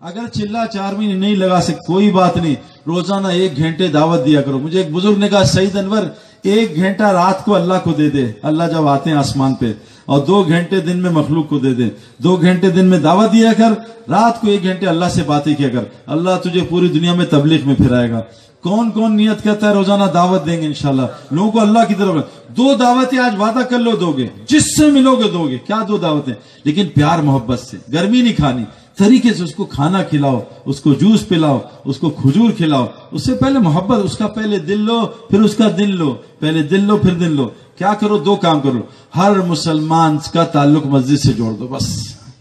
अगर चिल्ला 4 महीने नहीं लगा सकते कोई बात नहीं, रोजाना 1 घंटे दावत दिया करो। मुझे एक बुजुर्ग ने कहा, सईद अनवर 1 घंटा रात को अल्लाह को दे दे, अल्लाह जब आते हैं आसमान पे, और 2 घंटे दिन में मखलूक को दे दे। 2 घंटे दिन में दावत दिया कर, रात को 1 घंटे अल्लाह से बातें किया कर, अल्लाह तुझे पूरी दुनिया में तबलीग में फिराएगा। कौन कौन नियत करता है रोजाना दावत देंगे इंशाल्लाह लोगों को अल्लाह की तरफ। 2 दावतें आज वादा कर लो दोगे, जिससे मिलोगे दोगे। क्या 2 दावतें? लेकिन प्यार मोहब्बत से, गर्मी नहीं खानी, तरीके से उसको खाना खिलाओ, उसको जूस पिलाओ, उसको खजूर खिलाओ। उससे पहले मोहब्बत, उसका पहले दिल लो फिर उसका दिन लो, पहले दिल लो फिर दिन लो। क्या करो? 2 काम करो, हर मुसलमान का ताल्लुक मस्जिद से जोड़ दो, बस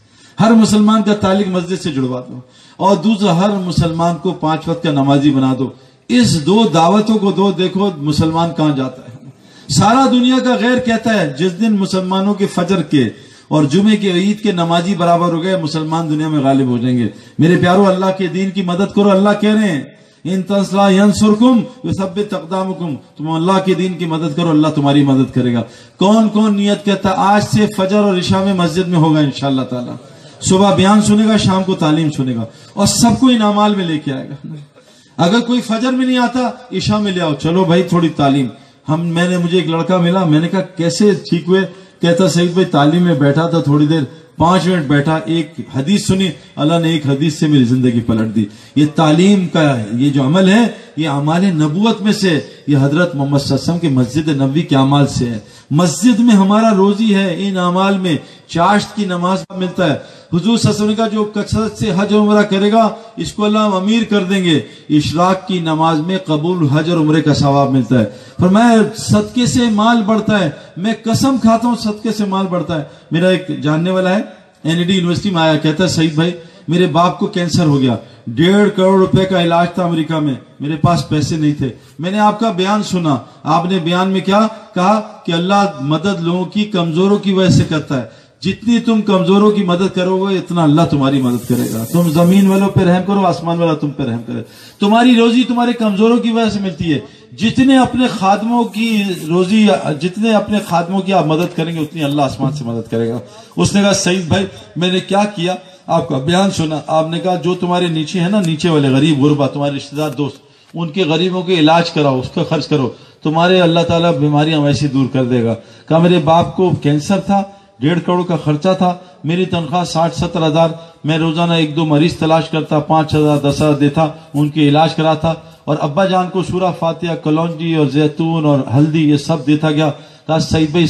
हर मुसलमान का ताल्लुक मस्जिद से जुड़वा दो। और दूसरा, हर मुसलमान को 5 वक्त का नमाजी बना दो। इस 2 दावतों को दो, देखो मुसलमान कहां जाता है। सारा दुनिया का गैर कहता है जिस दिन मुसलमानों के फजर के और जुमे के ईद के नमाजी बराबर हो गए, मुसलमान दुनिया में गालिब हो जाएंगे। मेरे प्यारों, अल्लाह के दीन की मदद करो। अल्लाह कह रहे हैं, इन तंसला यंसुरकुम युसब्बित अक़दामुकुम, तुम अल्लाह के दीन की मदद करो, अल्लाह तुम्हारी मदद करेगा। कौन कौन नियत कहता है आज से फजर और इशा में मस्जिद में होगा इंशाअल्लाह ताला। सुबह बयान सुनेगा, शाम को तालीम सुनेगा, और सबको इन अमाल में लेके आएगा। अगर कोई फजर में नहीं आता, इशा में ले आओ, चलो भाई थोड़ी तालीम। मुझे एक लड़का मिला, मैंने कहा कैसे ठीक हुए? कहता, सईद भाई तालीम में बैठा था, थोड़ी देर 5 मिनट बैठा, एक हदीस सुनी, अल्लाह ने एक हदीस से मेरी जिंदगी पलट दी। ये तालीम का ये जो अमल है, ये अमाल नबूवत में से, ये हजरत मोहम्मद सल्लल्लाहु अलैहि वसल्लम के मस्जिद नबवी के अमाल से है। मस्जिद में हमारा रोजी है, इन अमाल में चाश्त की नमाज मिलता है। हुजूर सल्लल्लाहु अलैहि वसल्लम का जो कसरत से हज और उम्रा करेगा, इसको अल्लाह अमीर कर देंगे। इशराक की नमाज में कबूल हज और उम्रे का सवाब मिलता है। फरमाया सदके से माल बढ़ता है, मैं कसम खाता हूं सदके से माल बढ़ता है। मेरा एक जानने वाला है, एनडी यूनिवर्सिटी में आया, कहता है सईद भाई मेरे बाप को कैंसर हो गया, 1.5 करोड़ रुपए का इलाज था अमेरिका में, मेरे पास पैसे नहीं थे। मैंने आपका बयान सुना, आपने बयान में क्या कहा कि अल्लाह मदद लोगों की कमजोरों की वजह से करता है। जितनी तुम कमजोरों की मदद करोगे, इतना अल्लाह तुम्हारी मदद करेगा। तुम जमीन वालों पे रहम करो, आसमान वाला तुम पे रहम करे। तुम्हारी रोजी तुम्हारे कमजोरों की वजह से मिलती है। जितने अपने खादमों की रोजी, जितने अपने खादमों की आप मदद करेंगे, उतनी अल्लाह आसमान से मदद करेगा। उसने कहा सईद भाई मैंने क्या किया? आपका बयान सुना, आपने कहा जो तुम्हारे नीचे है ना, नीचे वाले गरीब गुरबा, तुम्हारे रिश्तेदार दोस्त, उनके गरीबों के इलाज कराओ, उसका खर्च करो, तुम्हारे अल्लाह ताला बीमारियां वैसी दूर कर देगा। कहा मेरे बाप को कैंसर था, 1.5 करोड़ का खर्चा था, मेरी तनख्वाह 60-70 हजार, मैं रोजाना 1-2 मरीज तलाश करता, 5,000 10,000 देता, उनके इलाज कराता, और अब्बा जान को सूरा फातिहा, कलौंजी और जैतून और हल्दी ये सब देता गया। कहा सईद भाई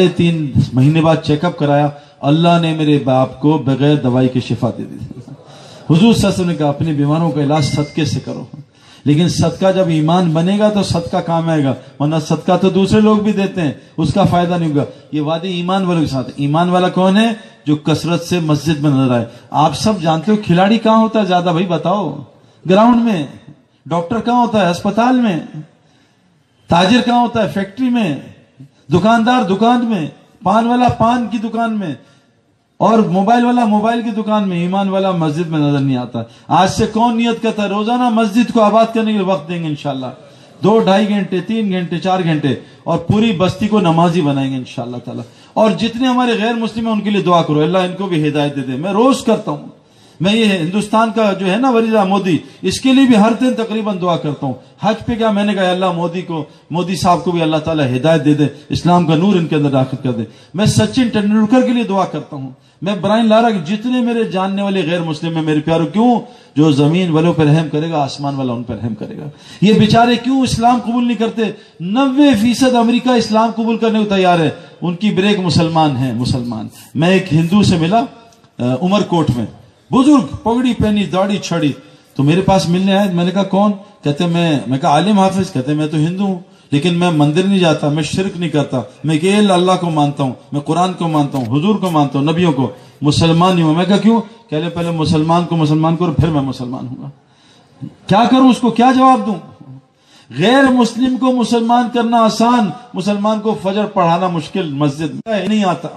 3.5 महीने बाद चेकअप कराया, अल्लाह ने मेरे बाप को बगैर दवाई के शिफा दे दी। हुजूर सल्लल्लाहु अलैहि वसल्लम ने कहा अपने बीमारों का इलाज सदके से करो, लेकिन सदका जब ईमान बनेगा तो सदका काम आएगा, वरना सदका तो दूसरे लोग भी देते हैं, उसका फायदा नहीं होगा। ये वादे ईमान वालों के साथ। ईमान वाला कौन है? जो कसरत से मस्जिद में नजर आए। आप सब जानते हो खिलाड़ी कहां होता है ज्यादा? भाई बताओ। ग्राउंड में। डॉक्टर कहां होता है? अस्पताल में। ताजिर कहां होता है? फैक्ट्री में। दुकानदार दुकान में। पान वाला पान की दुकान में, और मोबाइल वाला मोबाइल की दुकान में। ईमान वाला मस्जिद में नजर नहीं आता। आज से कौन नियत करता है रोजाना मस्जिद को आबाद करने के लिए वक्त देंगे इंशाल्लाह, 2-2.5 घंटे, 3 घंटे, 4 घंटे, और पूरी बस्ती को नमाजी बनाएंगे इंशाल्लाह ताला। और जितने हमारे गैर मुस्लिम हैं उनके लिए दुआ करो, अल्लाह इनको भी हिदायत दे दे। मैं रोज करता हूं, मैं ये हिंदुस्तान का जो है ना वजीर मोदी, इसके लिए भी हर दिन तकरीबन दुआ करता हूं। हज पे क्या मैंने कहा अल्लाह मोदी साहब को भी अल्लाह ताला हिदायत दे दे, इस्लाम का नूर इनके अंदर दाखिल कर दे। मैं सचिन तेंदुलकर के लिए दुआ करता हूं, मैं ब्रायन लारा, जितने मेरे जानने वाले गैर मुस्लिम है मेरे प्यारों, क्यों? जो जमीन वालों पर रहम करेगा, आसमान वाला उन पर रहम करेगा। ये बेचारे क्यों इस्लाम कबूल नहीं करते? 90% अमेरिका इस्लाम कबूल करने को तैयार है, उनकी ब्रेक मुसलमान है, मुसलमान। मैं एक हिंदू से मिला उमरकोट में, बुजुर्ग, पगड़ी पहनी, दाढ़ी छड़ी, तो मेरे पास मिलने आए। मैंने कहा कौन? कहते मैं कहा आलिम हाफिज। कहते मैं तो हिंदू हूं, लेकिन मैं मंदिर नहीं जाता, मैं शिरक नहीं करता, मैं केवल अल्लाह को मानता हूं, मैं कुरान को मानता हूं, हुजूर को मानता हूं, नबियों को, मुसलमान नहीं हूं। मैं कहा क्यों? कहले पहले मुसलमान को मुसलमान करो, फिर मैं मुसलमान हूंगा। क्या करूं? उसको क्या जवाब दूं? गैर मुस्लिम को मुसलमान करना आसान, मुसलमान को फजर पढ़ाना मुश्किल। मस्जिद में नहीं आता,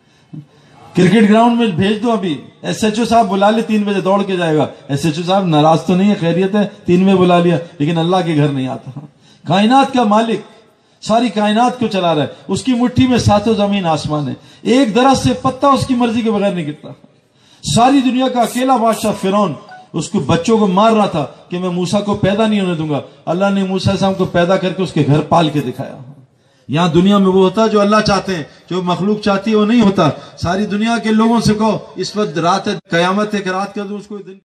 क्रिकेट ग्राउंड में भेज दो। अभी SHO साहब बुला ले, 3 बजे दौड़ के जाएगा। SHO साहब नाराज तो नहीं है, खैरियत है, 3 में बुला लिया, लेकिन अल्लाह के घर नहीं आता। कायनात का मालिक सारी कायनात को चला रहा है, उसकी मुट्ठी में 7 जमीन आसमान है, एक दरख्त से पत्ता उसकी मर्जी के बगैर नहीं गिरता। सारी दुनिया का अकेला बादशाह फिरौन اس کو بچوں کو مار رہا تھا کہ میں موسیٰ کو پیدا نہیں ہونے دوں گا. اللہ نے موسیٰ السلام کو پیدا کر کے اس کے گھر پال کے دکھایا. یہاں دنیا میں وہ ہوتا جو اللہ چاہتے ہیں, جو مخلوق چاہتی ہے وہ نہیں ہوتا. ساری دنیا کے لوگوں سے کہو اس وقت رات ہے, قیامت ہے کہ رات کا دو اس کو دن